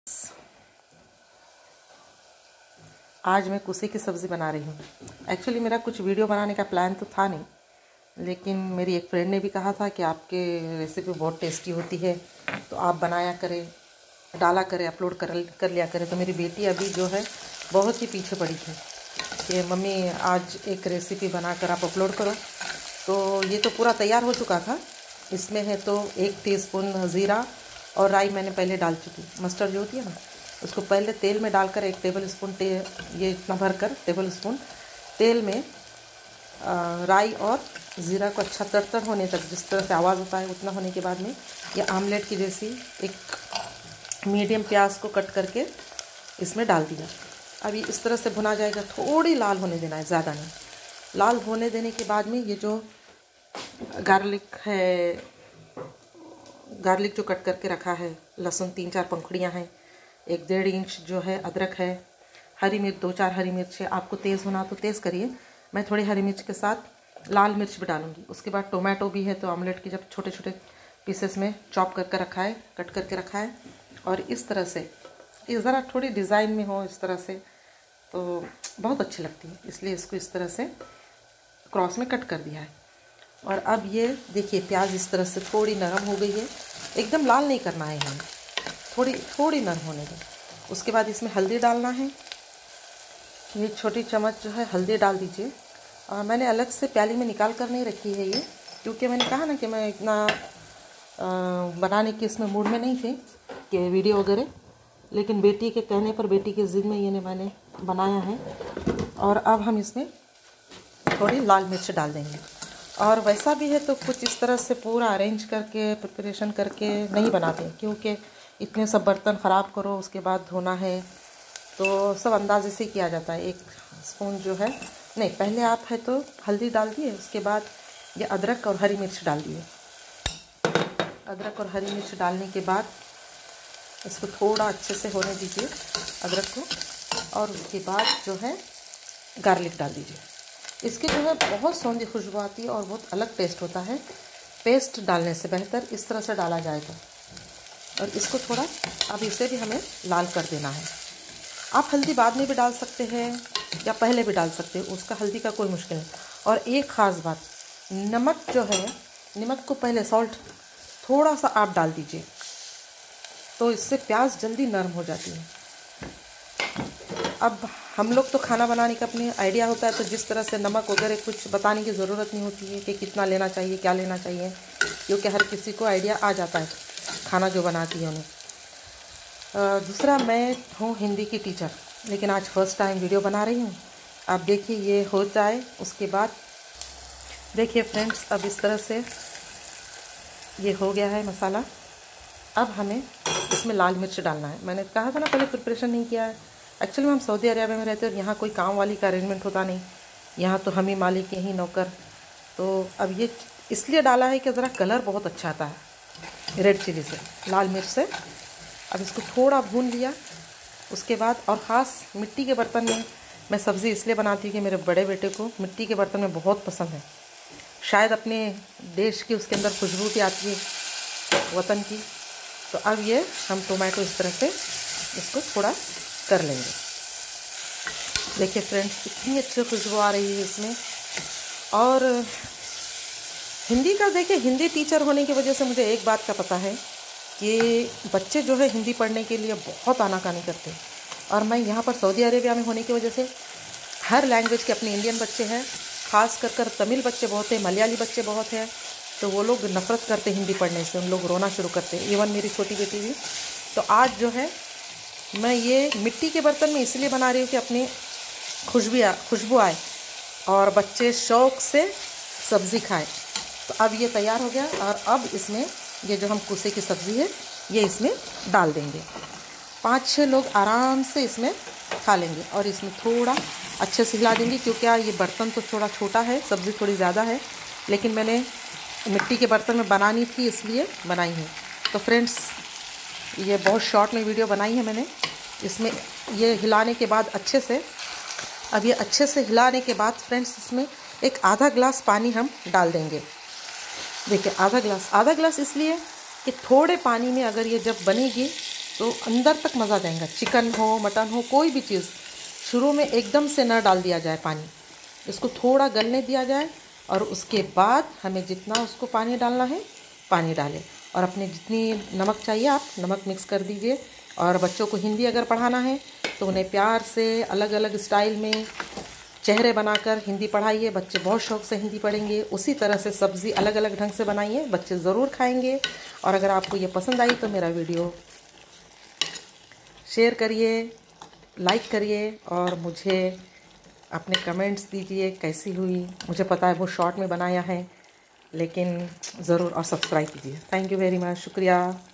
आज मैं कुसे की सब्ज़ी बना रही हूँ। एक्चुअली मेरा कुछ वीडियो बनाने का प्लान तो था नहीं, लेकिन मेरी एक फ्रेंड ने भी कहा था कि आपके रेसिपी बहुत टेस्टी होती है, तो आप बनाया करें, डाला करें, अपलोड कर लिया करें। तो मेरी बेटी अभी जो है बहुत ही पीछे पड़ी थी कि मम्मी आज एक रेसिपी बनाकर आप अपलोड करो। तो ये तो पूरा तैयार हो चुका था। इसमें है तो 1 टीस्पून ज़ीरा और राई मैंने पहले डाल चुकी। मस्टर्ड जो होती है ना, उसको पहले तेल में डालकर 1 टेबल स्पून ये इतना भरकर टेबल स्पून तेल में राई और ज़ीरा को अच्छा तड़तड़ होने तक, जिस तरह से आवाज़ होता है उतना होने के बाद में ये आमलेट की जैसी एक मीडियम प्याज को कट करके इसमें डाल दिया। अभी इस तरह से भुना जाएगा, थोड़ी लाल होने देना है, ज़्यादा नहीं। लाल होने देने के बाद में ये जो गार्लिक जो कट करके रखा है, लहसुन 3-4 पंखुड़ियाँ हैं, 1-1.5 इंच जो है अदरक है, हरी मिर्च 2-4 हरी मिर्च है। आपको तेज़ होना तो तेज़ करिए, मैं थोड़ी हरी मिर्च के साथ लाल मिर्च भी डालूंगी। उसके बाद टोमेटो भी है, तो ऑमलेट की जब छोटे छोटे पीसेस में चॉप करके रखा है, कट करके रखा है। और इस तरह से ये ज़रा थोड़ी डिज़ाइन में हो इस तरह से तो बहुत अच्छी लगती है, इसलिए इसको इस तरह से क्रॉस में कट कर दिया है। और अब ये देखिए प्याज इस तरह से थोड़ी नरम हो गई है, एकदम लाल नहीं करना है हमें, थोड़ी नरम होने दें। उसके बाद इसमें हल्दी डालना है। ये छोटी चम्मच जो है हल्दी डाल दीजिए। और मैंने अलग से प्याली में निकाल कर नहीं रखी है ये, क्योंकि मैंने कहा ना कि मैं इतना बनाने की इसमें मूड में नहीं थी कि वीडियो वगैरह, लेकिन बेटी के कहने पर, बेटी की ज़िद में ये मैंने बनाया है। और अब हम इसमें थोड़ी लाल मिर्च डाल देंगे। और वैसा भी है तो कुछ इस तरह से पूरा अरेंज करके प्रिपरेशन करके नहीं बनाते, क्योंकि इतने सब बर्तन ख़राब करो, उसके बाद धोना है, तो सब अंदाजे से किया जाता है। 1 स्पून जो है नहीं, पहले आप है तो हल्दी डाल दिए, उसके बाद ये अदरक और हरी मिर्च डाल दिए। अदरक और हरी मिर्च डालने के बाद इसको थोड़ा अच्छे से होने दीजिए अदरक को। और उसके बाद जो है गार्लिक डाल दीजिए। इसकी जो है बहुत सौंधी खुशबू आती है और बहुत अलग टेस्ट होता है। पेस्ट डालने से बेहतर इस तरह से डाला जाए तो। और इसको थोड़ा अब इसे भी हमें लाल कर देना है। आप हल्दी बाद में भी डाल सकते हैं या पहले भी डाल सकते हैं, उसका हल्दी का कोई मुश्किल नहीं। और एक ख़ास बात, नमक जो है, नमक को पहले सॉल्ट थोड़ा सा आप डाल दीजिए, तो इससे प्याज जल्दी नरम हो जाती है। अब हम लोग तो खाना बनाने का अपनी आइडिया होता है, तो जिस तरह से नमक वगैरह कुछ बताने की ज़रूरत नहीं होती है कि कितना लेना चाहिए, क्या लेना चाहिए, क्योंकि हर किसी को आइडिया आ जाता है खाना जो बनाती है उन्हें। दूसरा, मैं हूँ हिंदी की टीचर, लेकिन आज फर्स्ट टाइम वीडियो बना रही हूँ। आप देखिए ये हो जाए, उसके बाद देखिए फ्रेंड्स, अब इस तरह से ये हो गया है मसाला। अब हमें इसमें लाल मिर्च डालना है। मैंने कहा था ना पहले प्रिपरेशन नहीं किया है। एक्चुअली हम सऊदी अरेबिया में रहते हैं और यहाँ कोई काम वाली का अरेंजमेंट होता नहीं, यहाँ तो हम ही मालिक, यही नौकर। तो अब ये इसलिए डाला है कि ज़रा कलर बहुत अच्छा आता है रेड चिली से, लाल मिर्च से। अब इसको थोड़ा भून लिया, उसके बाद और ख़ास मिट्टी के बर्तन में मैं सब्ज़ी इसलिए बनाती हूँ कि मेरे बड़े बेटे को मिट्टी के बर्तन में बहुत पसंद है। शायद अपने देश की उसके अंदर खुशबू भी आती है, वतन की। तो अब ये हम टोमेटो इस तरह से इसको थोड़ा कर लेंगे। देखिए फ्रेंड्स, कितनी अच्छी खुशबू आ रही है इसमें। और हिंदी का, देखिए हिंदी टीचर होने की वजह से मुझे एक बात का पता है कि बच्चे जो है हिंदी पढ़ने के लिए बहुत आनाकानी करते हैं। और मैं यहाँ पर सऊदी अरेबिया में होने की वजह से हर लैंग्वेज के अपने इंडियन बच्चे हैं, ख़ास कर तमिल बच्चे बहुत हैं, मलयाली बच्चे बहुत हैं। तो वो लोग नफ़रत करते हैं हिंदी पढ़ने से, उन लोग रोना शुरू करते हैं, इवन मेरी छोटी बेटी भी। तो आज जो है मैं ये मिट्टी के बर्तन में इसलिए बना रही हूँ कि अपनी खुशबू आए और बच्चे शौक़ से सब्ज़ी खाएं। तो अब ये तैयार हो गया। और अब इसमें ये जो हम कुसे की सब्ज़ी है ये इसमें डाल देंगे। 5-6 लोग आराम से इसमें खा लेंगे। और इसमें थोड़ा अच्छे से हिला देंगे, क्योंकि ये बर्तन तो थोड़ा छोटा है, सब्ज़ी थोड़ी ज़्यादा है, लेकिन मैंने मिट्टी के बर्तन में बनानी थी इसलिए बनाई है। तो फ्रेंड्स, ये बहुत शॉर्ट में वीडियो बनाई है मैंने। इसमें ये हिलाने के बाद अच्छे से, अब ये अच्छे से हिलाने के बाद फ्रेंड्स, इसमें एक आधा ग्लास पानी हम डाल देंगे। देखिए आधा ग्लास इसलिए कि थोड़े पानी में अगर ये जब बनेगी तो अंदर तक मज़ा जाएगा। चिकन हो, मटन हो, कोई भी चीज़ शुरू में एकदम से न डाल दिया जाए पानी, इसको थोड़ा गलने दिया जाए और उसके बाद हमें जितना उसको पानी डालना है पानी डालें और अपने जितनी नमक चाहिए आप नमक मिक्स कर दीजिए। और बच्चों को हिंदी अगर पढ़ाना है तो उन्हें प्यार से अलग अलग स्टाइल में चेहरे बनाकर हिंदी पढ़ाइए, बच्चे बहुत शौक़ से हिंदी पढ़ेंगे। उसी तरह से सब्ज़ी अलग अलग ढंग से बनाइए, बच्चे ज़रूर खाएंगे। और अगर आपको ये पसंद आई तो मेरा वीडियो शेयर करिए, लाइक करिए और मुझे अपने कमेंट्स दीजिए कैसी हुई। मुझे पता है वो शॉर्ट में बनाया है, लेकिन ज़रूर और सब्सक्राइब कीजिए। थैंक यू वेरी मच, शुक्रिया।